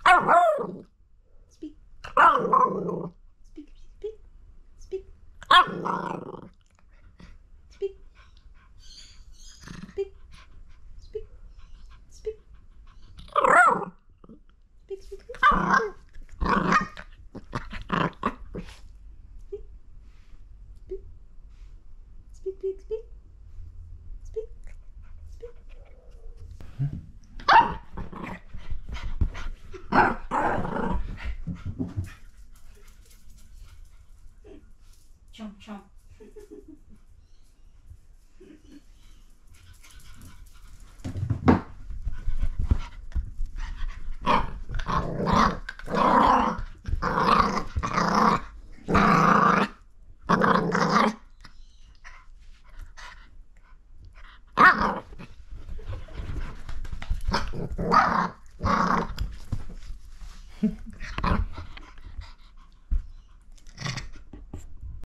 Speak. Speak, speak, speak. Speak. Speak. Speak. Speak. Speak, speak, speak. Speak, speak, speak. Speak. Speak. Chomp, chomp.